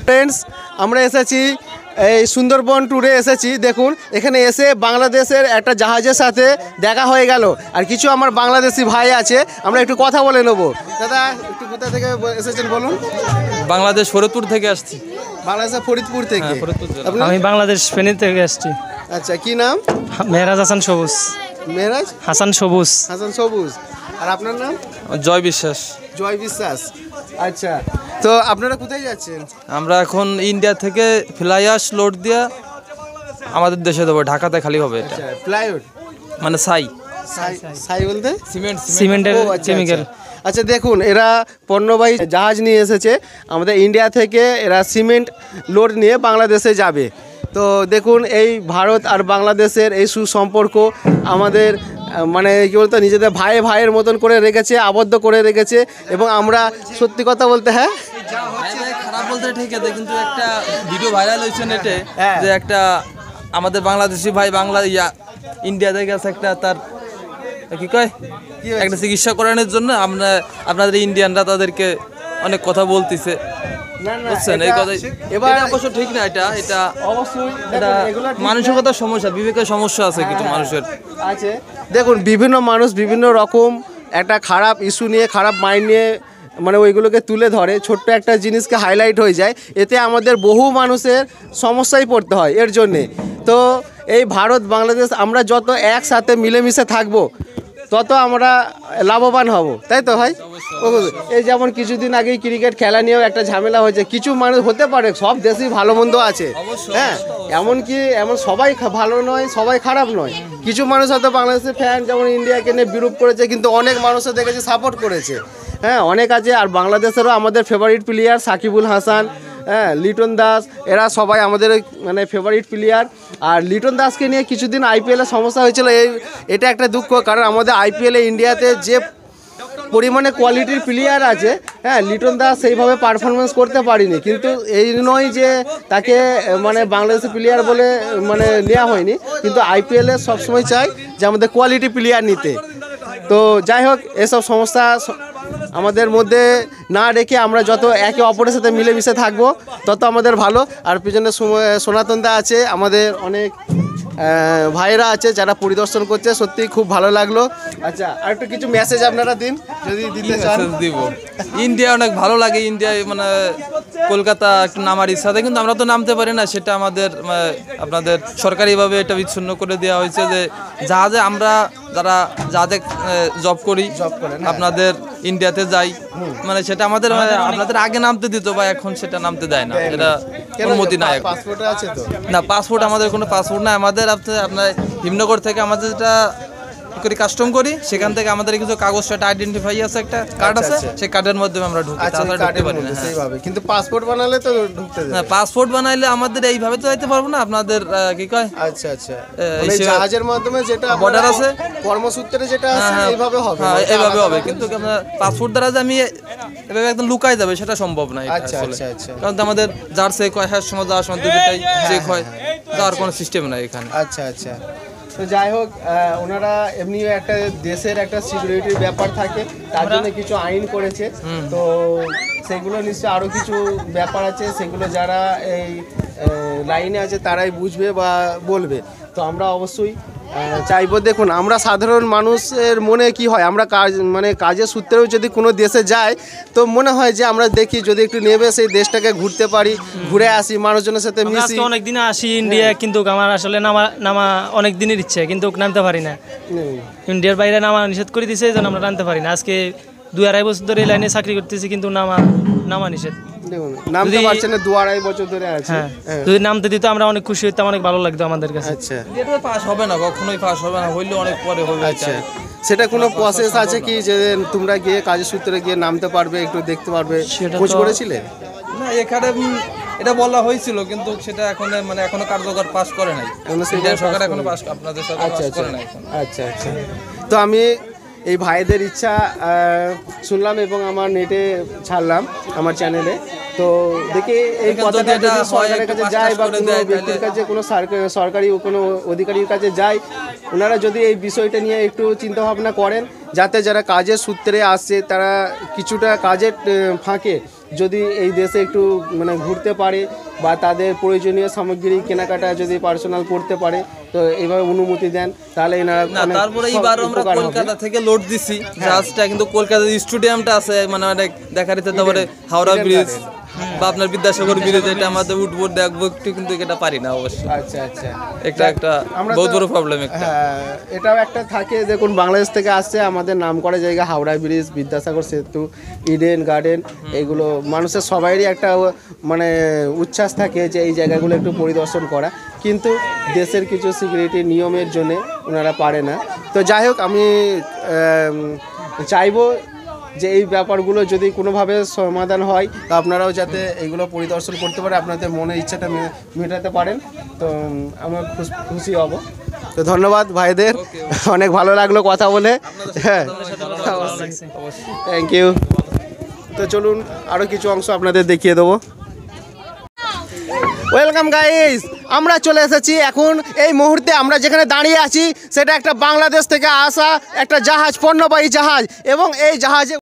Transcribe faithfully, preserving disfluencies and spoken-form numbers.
Friends, আমরা এসেছি এই সুন্দরবন ট্যুরে এসেছি। দেখুন এখানে এসে বাংলাদেশের একটা জাহাজের সাথে দেখা হয়ে গেল, আর কিছু আমার বাংলাদেশি ভাই আছে, আমরা একটু কথা বলে নেব। দাদা একটু কোথা থেকে এসেছেন বলুন? বাংলাদেশ ফরিদপুর থেকে আসছি। বাংলাদেশের ফরিদপুর থেকে? আমি বাংলাদেশ ফেনী থেকে আসছি। আচ্ছা, কি নাম? মেহরাজ হাসান সবুজ। মেহরাজ হাসান সবুজ। হাসান সবুজ। আর আপনার নাম? জয় বিশ্বাস। জয় বিশ্বাস। আচ্ছা, তো আপনারা কোথায় যাচ্ছেন? আমরা এখন ইন্ডিয়া থেকে ফ্লাইয়াস লোড দিয়ে আমাদের দেশে দেবো, ঢাকাতে খালি হবে এটা। প্লাইউড মানে ছাই। ছাই বলতে সিমেন্ট, সিমেন্টের কেমিক্যাল। আচ্ছা দেখুন, এরা পণ্যবাহী জাহাজ নিয়ে এসেছে আমাদের ইন্ডিয়া থেকে। এরা সিমেন্ট লোড নিয়ে বাংলাদেশে যাবে। তো দেখুন এই ভারত আর বাংলাদেশের এই সুসম্পর্ক আমাদের মানে কী বলতো নিজেদের ভাই ভাইয়ের মতন করে রেখেছে, আবদ্ধ করে রেখেছে। এবং আমরা সত্যি কথা বলতে, হ্যাঁ খারাপ বলতে ঠিক আছে, কিন্তু একটা ভিডিও ভাইরাল হয়েছে নেটে যে একটা আমাদের বাংলাদেশি ভাই বাংলা ইয়া ইন্ডিয়াতে গেছে, একটা তার কি কয় একটা চিকিৎসা করানোর জন্য আমরা আপনাদের ইন্ডিয়ানরা তাদেরকে অনেক কথা বলতেছে। বুঝছেন এই কথা এবার অবশ্য ঠিক না, এটা এটা অবশ্যই এটা মানসিকতার সমস্যা, বিবেকের সমস্যা আছে কিছু মানুষের আছে। দেখুন বিভিন্ন মানুষ বিভিন্ন রকম একটা খারাপ ইস্যু নিয়ে, খারাপ মাইন্ড নিয়ে মানে ওইগুলোকে তুলে ধরে, ছোট্ট একটা জিনিসকে হাইলাইট হয়ে যায়, এতে আমাদের বহু মানুষের সমস্যায় পড়তে হয় এর জন্যে। তো এই ভারত বাংলাদেশ আমরা যত একসাথে মিলেমিশে থাকবো তত আমরা লাভবান হব, তাই তো ভাই? এই যেমন কিছুদিন আগেই ক্রিকেট খেলা নিয়েও একটা ঝামেলা হয়েছে। কিছু মানুষ হতে পারে, সব দেশেই ভালো মন্দ আছে, হ্যাঁ, এমনকি এমন সবাই ভালো নয়, সবাই খারাপ নয়। কিছু মানুষ হয়তো বাংলাদেশের ফ্যান যেমন ইন্ডিয়াকে নিয়ে বিরূপ করেছে, কিন্তু অনেক মানুষও দেখেছে সাপোর্ট করেছে, হ্যাঁ অনেক আছে। আর বাংলাদেশেরও আমাদের ফেভারিট প্লেয়ার সাকিবুল হাসান, হ্যাঁ লিটন দাস, এরা সবাই আমাদের মানে ফেভারিট প্লেয়ার। আর লিটন দাসকে নিয়ে কিছুদিন আইপিএলের সমস্যা হয়েছিল, এই এটা একটা দুঃখ, কারণ আমাদের আইপিএলে ইন্ডিয়াতে যে পরিমাণে কোয়ালিটির প্লেয়ার আছে, হ্যাঁ লিটন দাস সেইভাবে পারফরমেন্স করতে পারিনি। কিন্তু এই নয় যে তাকে মানে বাংলাদেশের প্লেয়ার বলে মানে নেওয়া হয়নি, কিন্তু আইপিএলে সবসময় চাই যে আমাদের কোয়ালিটি প্লেয়ার নিতে। তো যাই হোক, এসব সমস্যা আমাদের মধ্যে না রেখে আমরা যত একে অপরের সাথে মিলেমিশে থাকবো তত আমাদের ভালো। আর পিছনে সনাতনদা আছে, আমাদের অনেক ভাইরা আছে যারা পরিদর্শন করছে, সত্যি খুব ভালো লাগলো। আচ্ছা, আর একটু কিছু মেসেজ আপনারা দিন যদি দিতে চান। দিব ইন্ডিয়া অনেক ভালো লাগে, ইন্ডিয়ায় মানে কলকাতা একটু নামার ইচ্ছাতে, কিন্তু আমরা তো নামতে পারি না। সেটা আমাদের আপনাদের সরকারিভাবে এটা বিচ্ছিন্ন করে দেওয়া হয়েছে যে জাহাজে আমরা যারা জাহাজে জব করি আপনাদের ইন্ডিয়াতে যাই, মানে সেটা আমাদের আপনাদের আগে নামতে দিত বা এখন সেটা নামতে দেয় না, এটা অনুমতি নাই। পাসপোর্ট আছে তো? না, পাসপোর্ট আমাদের কোনো পাসপোর্ট নাই। আমাদের আপনার হিমনগর থেকে আমাদের যেটা করি কাস্টম করি, সেখান থেকে আমাদের কিছু কাগজ একটা আইডেন্টিফাই আছে, একটা কার্ড আছে, সেই কার্ডের মাধ্যমে আমরা ঢুকি, তাছাড়া ঢুকতে পারি না। সেইভাবে কিন্তু পাসপোর্ট বানালে তো ঢুকতে দেয় না। পাসপোর্ট বানাইলে আমাদের এইভাবে তো যাইতে পারবো না, আপনাদের কি কয় আচ্ছা আচ্ছা এই জাহাজের মাধ্যমে যেটা বর্ডার আছে কর্মসূত্রে যেটা আছে এইভাবে হবে, হ্যাঁ এইভাবে হবে। কিন্তু আপনার পাসপোর্ট দ্বারা যে আমি এভাবে একদম লুকাই যাবে সেটা সম্ভব না। আচ্ছা আচ্ছা আচ্ছা, কারণ আমাদের যার চেক হয় হ্যাঁ সময় যাওয়ার সময় দুটোটাই চেক হয়, যাওয়ার কোনো সিস্টেম নাই এখানে। আচ্ছা আচ্ছা, তো যাই হোক ওনারা এমনি একটা দেশের একটা সিকিউরিটির ব্যাপার থাকে, তার জন্য কিছু আইন করেছে। তো সেগুলো নিশ্চয়ই আরও কিছু ব্যাপার আছে, সেগুলো যারা এই লাইনে আছে তারাই বুঝবে বা বলবে। তো আমরা অবশ্যই চাইবো, দেখুন আমরা সাধারণ মানুষের মনে কি হয়, আমরা কাজ মানে কাজের সূত্রেও যদি কোনো দেশে যাই তো মনে হয় যে আমরা দেখি যদি একটু নেবে সেই দেশটাকে ঘুরতে পারি, ঘুরে আসি, মানুষজনের সাথে মিশি। অনেক দিন আসি ইন্ডিয়া, কিন্তু আমার আসলে নামা নামা অনেক দিনের ইচ্ছে, কিন্তু নামতে পারি না। ইন্ডিয়ার বাইরে নামা নিষেধ করে দিয়েছে, এই জন্য আমরা নামতে পারি না। আজকে দুই আড়াই বছর ধরে এই লাইনে চাকরি করতেছি, কিন্তু নামা নামা নিষেধ। নামতে পারছেন না, দু আড়াই বছর ধরে আছে। যদি নামতে দিত আমরা অনেক খুশি হইতাম, অনেক ভালো লাগতো আমাদের কাছে। আচ্ছা, এটা পাস হবে না, কখনোই পাস হবে না, হইলে অনেক পরে হবে। আচ্ছা, সেটা কোনো প্রসেস আছে কি যে তোমরা গিয়ে কাজের সূত্রে গিয়ে নামতে পারবে, একটু দেখতে পারবে, খোঁজ করেছিলে? না, এখানে এটা বলা হয়েছিল, কিন্তু সেটা এখন মানে এখনো কার্যকর পাস করে নাই, সরকার এখনো পাস আপনাদের সরকার পাস করে নাই। আচ্ছা আচ্ছা, তো আমি এই ভাইদের ইচ্ছা শুনলাম এবং আমার নেটে ছাড়লাম আমার চ্যানেলে। তো দেখি এই কথাটা যদি সরকারের কাছে যায় বা কোনো ব্যক্তির কাছে, কোনো সরকারি কোনো অধিকারীর কাছে যায়, ওনারা যদি এই বিষয়টা নিয়ে একটু চিন্তাভাবনা করেন, যাতে যারা কাজের সূত্রে আসছে তারা কিছুটা কাজের ফাঁকে যদি এই দেশে একটু মানে ঘুরতে পারে বা তাদের প্রয়োজনীয় সামগ্রী কেনাকাটা যদি পার্সোনাল করতে পারে, তো এইভাবে অনুমতি দেন তাহলে এনারা না অনেক তারপরে সব এইবার আমরা উপকার হবে। কলকাতা থেকে লোড দিছি জাহাজটা, কিন্তু কলকাতার স্টেডিয়ামটা আছে মানে অনেক দেখার ইচ্ছে, তারপরে হাওড়া ব্রিজ বা আপনার বিদ্যাসাগর ব্রিজ, এটা আমাদের উঠবো দেখবো একটু, কিন্তু এটা পারি না অবশ্যই। আচ্ছা আচ্ছা, একটা একটা আমরা বহুত তো- বড় প্রবলেম একটা। হ্যাঁ, এটাও একটা থাকে। দেখুন বাংলাদেশ থেকে আসছে, আমাদের নাম করা জায়গা হাওড়া ব্রিজ, বিদ্যাসাগর সেতু, ইডেন গার্ডেন, এইগুলো মানুষের সবাইরই একটা মানে উচ্ছ্বাস থাকে যে এই জায়গাগুলো একটু পরিদর্শন করা, কিন্তু দেশের কিছু সিকিউরিটি নিয়মের জন্য ওনারা পারে না। তো যাই হোক, আমি আম, চাইবো যে এই ব্যাপারগুলো যদি কোনোভাবে সমাধান হয়, তো আপনারাও যাতে এইগুলো পরিদর্শন করতে পারে, আপনাদের মনের ইচ্ছাটা মে- মেটাতে পারেন, তো উম, আমরা খুশ- খুশি হব। তো ধন্যবাদ ভাইদের, অনেক ভালো লাগলো কথা বলে। হ্যাঁ, থ্যাংক ইউ। তো চলুন আরও কিছু অংশ আপনাদের দেখিয়ে দেবো। ওয়েলকাম গাইস, আমরা চলে এসেছি এখন এই মুহূর্তে আমরা যেখানে দাঁড়িয়ে আছি সেটা একটা বাংলাদেশ থেকে আসা একটা জাহাজ, পণ্যবাহী জাহাজ, এবং এই জাহাজে